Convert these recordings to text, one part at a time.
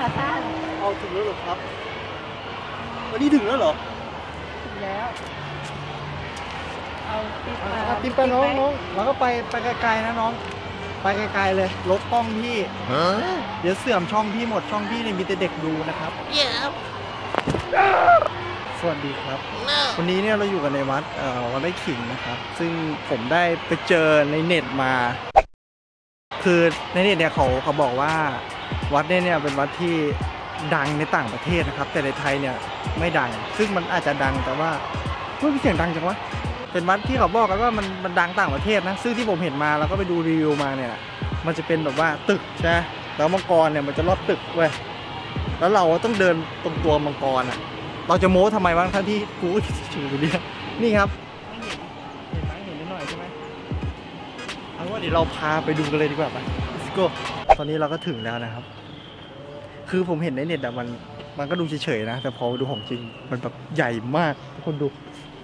เอาถึงแล้วเหรอครับวันนี้ถึงแล้วเหรอถึงแล้วเอาติ๊บไปน้องแล้วก็ไปไกลๆนะน้องไปไกลๆเลยลบกล้องพี่เดี๋ยวเสื่อมช่องพี่หมดช่องพี่เนี่ยมีแต่เด็กดูนะครับสวัสดีครับวันนี้เนี่ยเราอยู่กันในวัดวัดไร่ขิงนะครับซึ่งผมได้ไปเจอในเน็ตมาคือในเน็ตเนี่ยเขาบอกว่าวัดเนี่ยเป็นวัดที่ดังในต่างประเทศนะครับแต่ในไทยเนี่ยไม่ดังซึ่งมันอาจจะดังแต่ว่ามีเสียงดังจังวะเป็นวัดที่เขาบอกกันว่ามันดังต่างประเทศนะซึ่งที่ผมเห็นมาแล้วก็ไปดูรีวิวมาเนี่ยมันจะเป็นแบบว่าตึกใช่ไหมแล้วมังกรเนี่ยมันจะรอบตึกเว้ยแล้วเราต้องเดินตรงตัวมังกรอ่ะเราจะโม้ทำไมวะทั้งที่กูอยู่เนี่ยนี่ครับเห็นนิดหน่อยใช่ไหมเอาว่าเดี๋ยวเราพาไปดูกันเลยดีกว่าไป let's go ตอนนี้เราก็ถึงแล้วนะครับคือผมเห็นในเน็ตอะมันก็ดูเฉยๆนะแต่พอดูของจริงมันแบบใหญ่มากทุกคนดู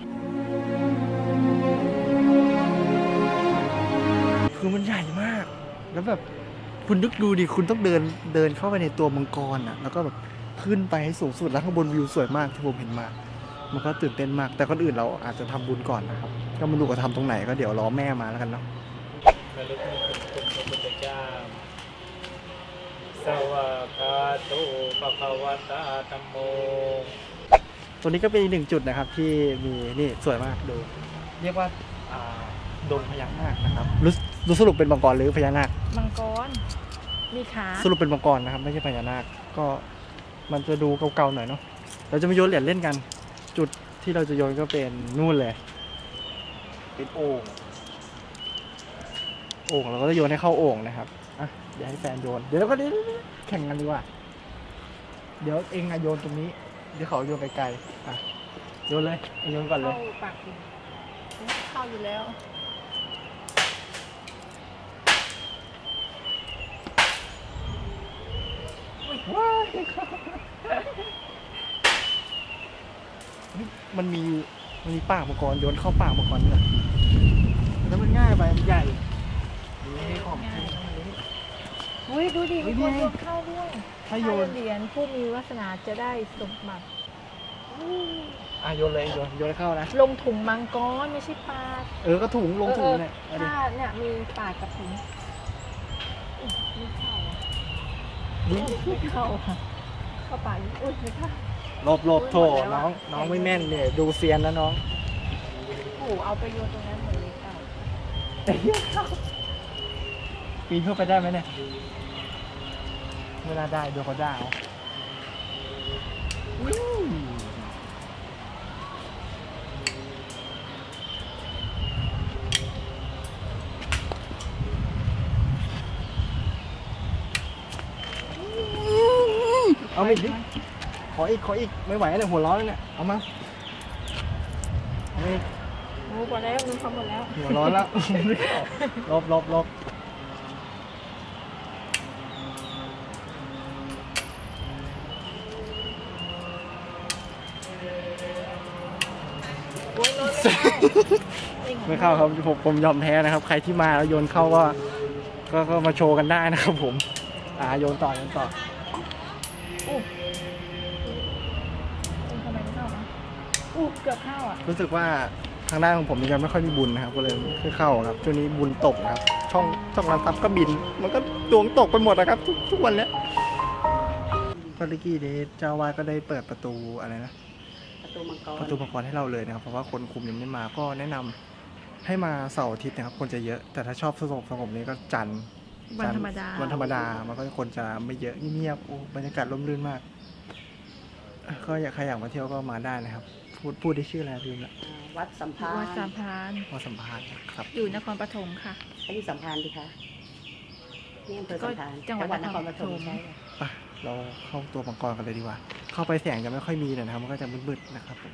คือมันใหญ่มากแล้วแบบคุณนึกดูดิคุณต้องเดินเข้าไปในตัวมังกรอ่ะแล้วก็แบบขึ้นไปให้สูงสุดแล้วข้างบนวิวสวยมากที่ผมเห็นมามันก็ตื่นเต้นมากแต่คนอื่นเราอาจจะทำบุญก่อนนะครับก็มาดูว่าทำตรงไหนก็เดี๋ยวรอแม่มาแล้วกันเนาะระลึกถึงคุณพระพุทธเจ้าสวากาโตภควตาธัมโมตัวนี้ก็เป็นอีกหนึ่งจุดนะครับที่มีนี่สวยมากดูเรียกว่าดงพญานาคนะครับรู้สรุปเป็นมังกรหรือพญานาคมังกรมีขาสรุปเป็นมังกรนะครับไม่ใช่พญานาคก็มันจะดูเก่าๆหน่อยเนาะเราจะมาโยนเหรียญเล่นกันจุดที่เราจะโยนก็เป็นนู่นเลยเป็นโอ่งเราก็จะโยนให้เข้าโอ่งนะครับอ่ะเดี๋ยวให้แฟนโยนเดี๋ยวเราก็แข่งกันดีกว่าเดี๋ยวเองโยนตรงนี้เดี๋ยวเขาโยนไกลๆอ่ะโยนเลยโยนก่อนเลยเข้าปากเข้าอยู่แล้วว้ายมันมีปากมังกรโยนเข้าปากมังกรเนี่ยแล้วมันง่ายไปมันใหญ่นี่ของอุ้ยดูดิมีคนโยนเข้าด้วยถ้าโยนเหรียญผู้มีวาสนาจะได้สมบัติโยนเลยโยนเข้านะลงถุงมังกรไม่ใช่ปากก็ถุงลงถุงเนี่ยถ้าเนี่ยมีปากกับถุงไม่เข้าเข้าปากอุ้ยไม่เข้าลบโถน้องไม่แม่นเนี่ยดูเซียนแล้วน้องโอ้เอาไปโยนตรงนั้นหมดเลยเก่าปีนเข้าไปได้ไหมเนี่ยเวลาได้ดูเขาได้เอาอีกดิขออีกไม่ไหวเลยหัวร้อนเนี่ยเอามาเอาอีกโอ้หมดแล้วมึงทำหมดแล้วหัวร้อนแล้วลบไม่เข้าครับผมยอมแพ้นะครับใครที่มาแล้วโยนเข้าก็มาโชว์กันได้นะครับผมโยนต่อเกือบเข้าอ่ะรู้สึกว่าทางด้านของผมยังไม่ค่อยมีบุญนะครับก็เลยไม่เข้าครับช่วงนี้บุญตกนะครับช่องร้านซับก็บินมันก็ดวงตกไปหมดนะครับทุกวันเนี้ยก็เมื่อกี้นี้เจ้าวาดก็ได้เปิดประตูอะไรนะประตูมังกรให้เราเลยนะครับเพราะว่าคนคุมยังไม่มาก็แนะนำให้มาเสาร์อาทิตย์นะครับคนจะเยอะแต่ถ้าชอบสงบนี้ก็จันทร์วันธรรมดามันก็คนจะไม่เยอะเงียบบรรยากาศร่มรื่นมากก็ใครอยากมาเที่ยวก็มาได้นะครับพูดได้ชื่ออะไรลืมละวัดสัมพันธ์ครับอยู่นครปฐมค่ะอันนี้สัมพันธ์ดิคะนี่อำเภอสัมพันธ์จังหวัดนครปฐมเราเข้าตัวมังกรกันเลยดีกว่าเข้าไปแสงจะไม่ค่อยมีเลยนะครับมันก็จะมืดๆนะครับผม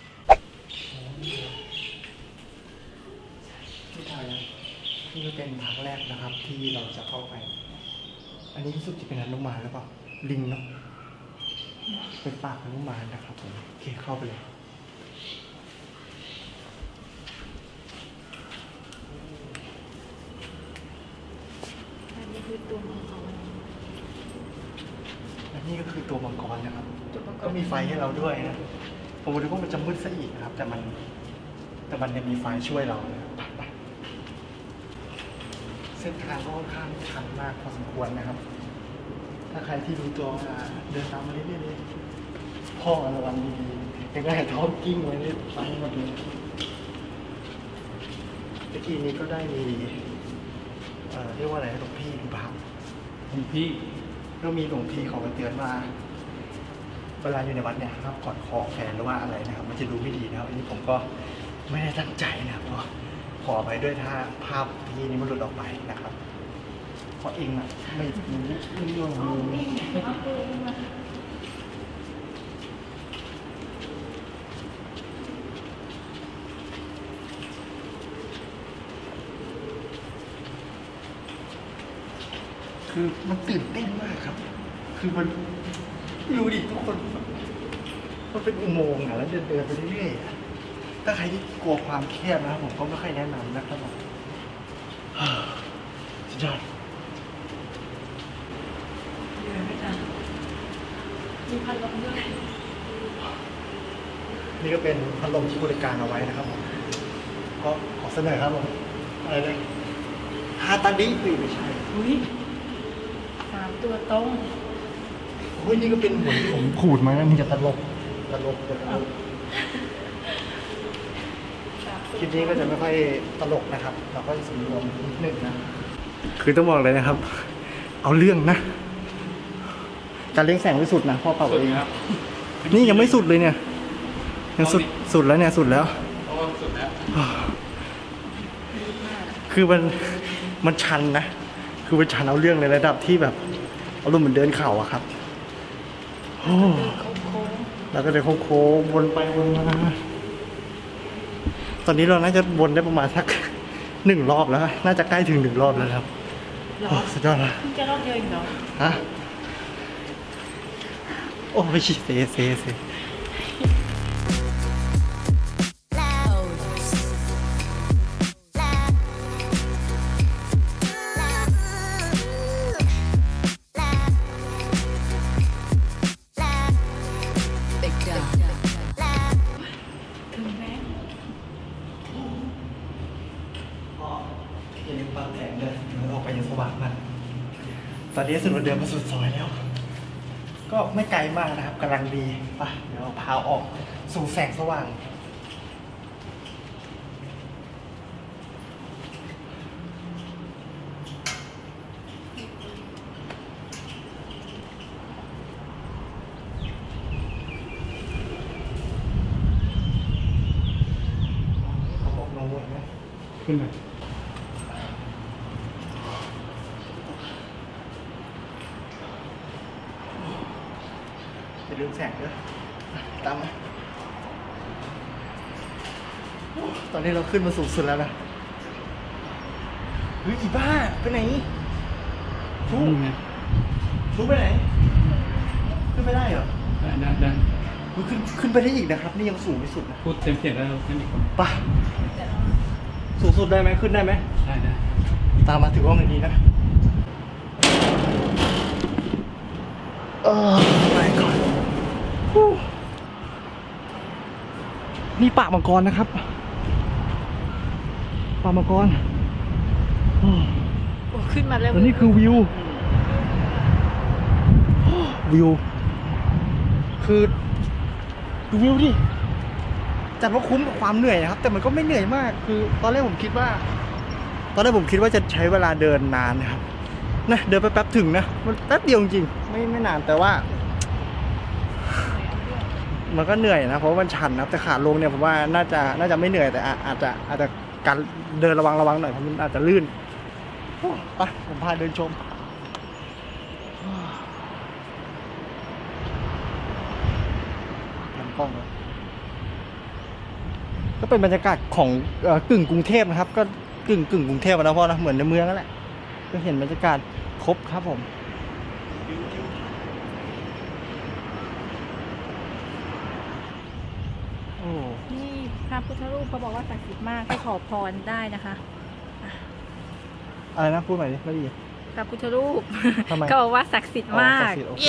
ที่ไทยนี่เป็นทางแรกนะครับที่เราจะเข้าไปอันนี้รู้สึกจะเป็นอนุมานหรือเปล่าลิงเนาะเป็นปากอนุมานนะครับผมโอเคเข้าไปเลยอันนี้คือตัวของเขานนี่ก็คือตัวมังกรนะครับ ก็มีไฟให้เราด้วยนะผมคิดว่ามันจะมืดซะอีกนะครับ แต่มันยังมีไฟช่วยเรานะครับไปเส้นทางก็ค่อนข้างชันมากพอสมควรนะครับ ถ้าใครที่รู้ตัวเดินตามมาเรื่อยๆพ่อระวังดีๆยังไงท้องกิ้งไว้นี่ไปหมดเลยเมื่อกี้นี้ก็ได้มีเรียกว่าอะไรหลวงพี่หรือเปล่าคุณพี่ก็มีหลวงพี่เขามาเตือนว่าเวลาอยู่ในวัดเนี่ยครับกอดคอแฟนหรือว่าอะไรนะครับ มันจะดูไม่ดีนะครับอันนี้ผมก็ไม่ได้ตั้งใจนะครับก็ขอไปด้วยถ้าภาพที่นี้มันหลุดออกไปนะครับเพราะเองอ่ะไม่รู้เรื่องเลยคือมันตื่นเต้นมากครับ คือมันไม่รู้ดิทุกคนมันเป็นอุโมงค์อะแล้วเดินไปเรื่อยๆอะถ้าใครที่กลัวความแคบนะครับผมก็ไม่ค่อยแนะนำนะครับผมสุดยอดมีพันลมด้วยนี่ก็เป็นพัดลมที่บริการเอาไว้นะครับผมก็ขอเสนอครับผมอะไรเลยฮาตาดิไม่ใช่อุ้ย3 ตัวตรงโอ้ยนี่ก็เป็นหัวที่ผมขูดมานะมึงจะตลกคลิปนี้ก็จะไม่ค่อยตลกนะครับ เราก็จะสำรวมนิดนึงนะ คือต้องบอกเลยนะครับ เอาเรื่องนะการเลี้ยงแสงไม่สุดนะพ่อเป่าเองครับนี่ยังไม่สุดเลยเนี่ยยังสุดแล้วเนี่ยสุดแล้วโอ้สุดแล้วคือมันชันนะ คือมันชันเอาเรื่องในระดับที่แบบเอารมณ์เหมือนเดินเข่าอะครับโอ้แล้วก็เดินโค้งๆวนไปวนมาตอนนี้เราน่าจะวนได้ประมาณสัก1 รอบแล้ว น่าจะใกล้ถึง1 รอบแล้วครับโอ้สุดยอดละเพิ่งจะรอบเดียวเองเนาะฮะโอ้ยเซถึงแล้วอย่าลืมปรับแผนเลยมันออกไปยังสว่างมากตอนนี้สุดเดินมาสุดซอยแล้ว ก็ไม่ไกลมากนะครับกำลังดีไปเดี๋ยวเราพาออกสู่แสงสว่างเขาบอกลงวนนะขึ้นไปอย่าลืมแสงด้วยตามมาตอนนี้เราขึ้นมาสูงสุดแล้วนะเฮ้ยอีบ้าไปไหนฟูไปไหนขึ้นไม่ได้เหรอได้เฮ้ยขึ้นไปได้อีกนะครับ นี่ยังสูงที่สุดนะพูดเต็มเสียงแล้วให้มีคนไปสูงสุดได้ไหมขึ้นได้ไหมได้ตามมาถือว่ามันดีนะไปก่อนนี่ป่ามังกรนะครับป่ามังกรโอ้ขึ้นมาแล้วแล้วนี่คือวิว คือดูวิวดิจัดว่าคุ้มกับความเหนื่อยนะครับ แต่มันก็ไม่เหนื่อยมาก คือตอนแรกผมคิดว่าจะใช้เวลาเดินนานนะครับนะเดินไปแป๊บถึงนะมันแป๊บเดียวจริงไม่นานแต่ว่า มันก็เหนื่อยนะเพราะว่ามันชันนะครับแต่ขาลงเนี่ยผมว่าน่าจะไม่เหนื่อยแต่อาจจะการเดินระวังหน่อยเพราะมันอาจจะลื่นไปผมพาเดินชมลำกล้องเลยก็เป็นบรรยากาศของกึ่งกรุงเทพนะครับ ก็กึ่งกรุงเทพนะพ่อนะเหมือนในเมืองนั่นแหละก็เห็นบรรยากาศครบครับผมโอ้นี่พระพุทธรูปเขาบอกว่าศักดิ์สิทธิ์มากให้ขอพรได้นะคะอะไรนะพูดใหม่ดิไม่ดีพพระพุทธรูปทำไมก็บอกว่าศักดิ์สิทธิ์มากอ๋อศักดิ์สิทธิ์โอเค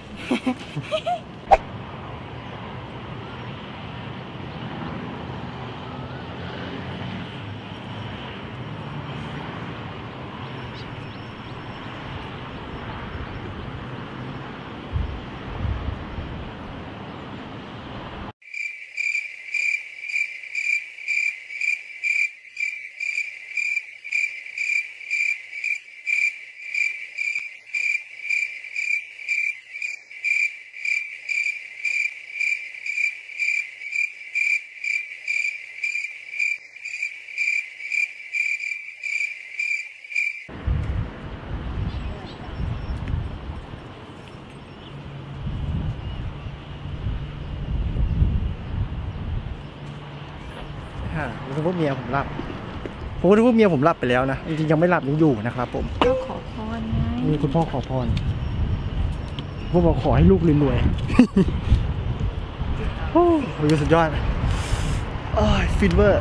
ผมว่าเมียผมหลับผมก็นึกว่าเมียผมหลับไปแล้วนะจริงๆยังไม่หลับยังอยู่นะครับผมก็ขอพรไงมีคุณพ่อขอพรผมบอกขอให้ลูกรวยๆโอ้โหสุดยอดโอ้ยฟินเวอร์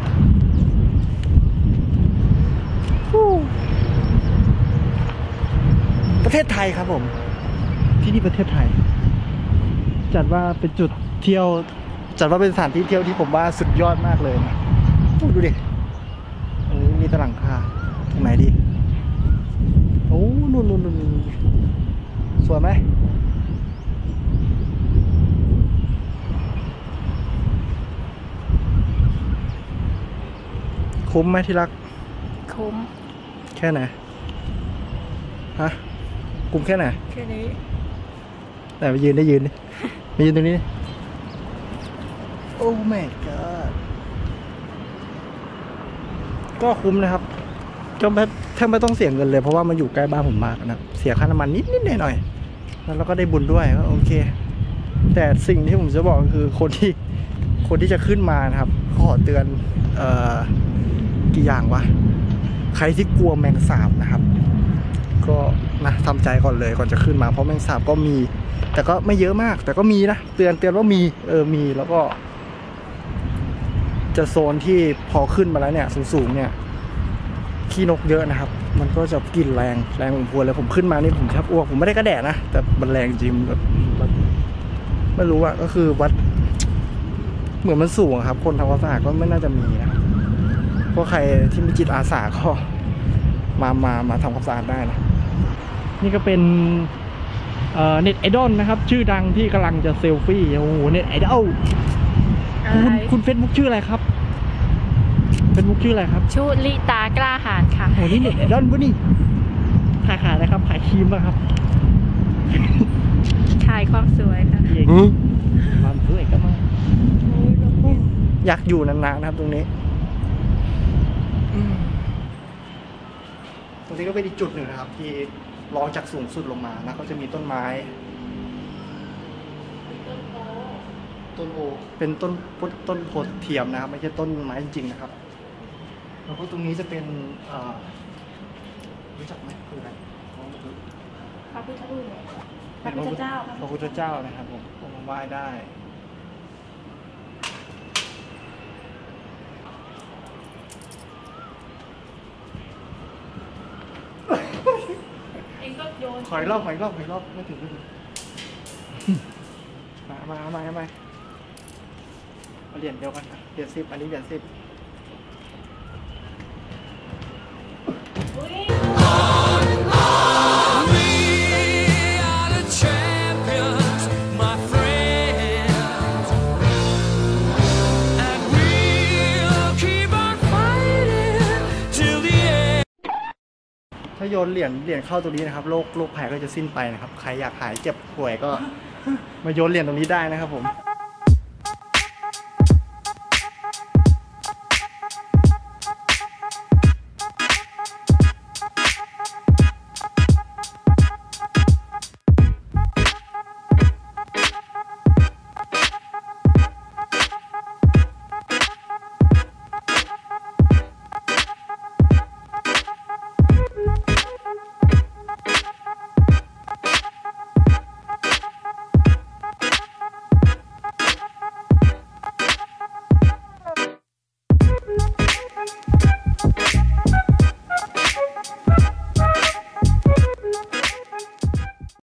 ประเทศไทยครับผมที่นี่ประเทศไทยจัดว่าเป็นจุดเที่ยวจัดว่าเป็นสถานที่เที่ยวที่ผมว่าสุดยอดมากเลยนะดูดิมีตะหลังคาตรงไหนดีโอ้นู่นสวยไหมคุ้มไหมที่รักคุ้มแค่ไหนฮะคุ้มแค่ไหนแค่นี้แต่ไปยืนได้ยืนดิไปยืนตรงนี้โอ้แม่ก็คุ้มนะครับก็แทบไม่ต้องเสียเงินเลยเพราะว่ามันอยู่ใกล้บ้านผมมากนะเสียค่าน้ำมันนิดหน่อยแล้วเราก็ได้บุญด้วยก็โอเคแต่สิ่งที่ผมจะบอกก็คือคนที่จะขึ้นมานะครับขอเตือนกี่อย่างวะใครที่กลัวแมงสาบนะครับก็นะทำใจก่อนเลยก่อนจะขึ้นมาเพราะแมงสาบก็มีแต่ก็ไม่เยอะมากแต่ก็มีนะเตือนว่ามีมีแล้วก็จะโซนที่พอขึ้นมาแล้วเนี่ยสูงเนี่ยขี้นกเยอะนะครับมันก็จะกลิ่นแรงพอควรเลยผมขึ้นมานี่ผมแทบอ้วกผมไม่ได้กระแดะนะแต่มันแรงจริงแบบไม่รู้อะก็คือวัดเหมือนมันสูงครับคนทำความสะอาดก็ไม่น่าจะมีนะเพราะใครที่มีจิตอาสาก็มาทำความสะอาดได้นะนี่ก็เป็นเน็ตไอดอลนะครับชื่อดังที่กำลังจะเซลฟี่โอ้โหเน็ตไอดอลคุณเฟซบุ๊กชื่ออะไรครับเฟซบุ๊กชื่ออะไรครับชุลิตากล้าหาญค่ะโอ้นี่เน็ตไอดอลปะนี่ขายอะไรครับขายครีมป่ะครับขายความสวยค่ะความสวยก็มาอยากอยู่นานๆนะครับตรงนี้ตรงนี้ก็เป็นอีกจุดหนึ่งนะครับที่ลองจากสูงสุดลงมานะก็จะมีต้นไม้ต้นโอเป็นต้นโพธิ์เทียมนะครับไม่ใช่ต้นไม้จริงๆนะครับแล้วก็ตรงนี้จะเป็นรู้จักไหมคืออะไรพระพุทธรูปพระพุทธเจ้าพระพุทธเจ้านะครับผมไหว้ได้ขอยรอบไม่ถึงมาเหรียญเดียวกันเหรียญ10อันนี้เหรียญ10ถ้าโยนเหรียญเข้าตรงนี้นะครับโรคภัยก็จะสิ้นไปนะครับใครอยากหายเจ็บป่วยก็มาโยนเหรียญตรงนี้ได้นะครับผม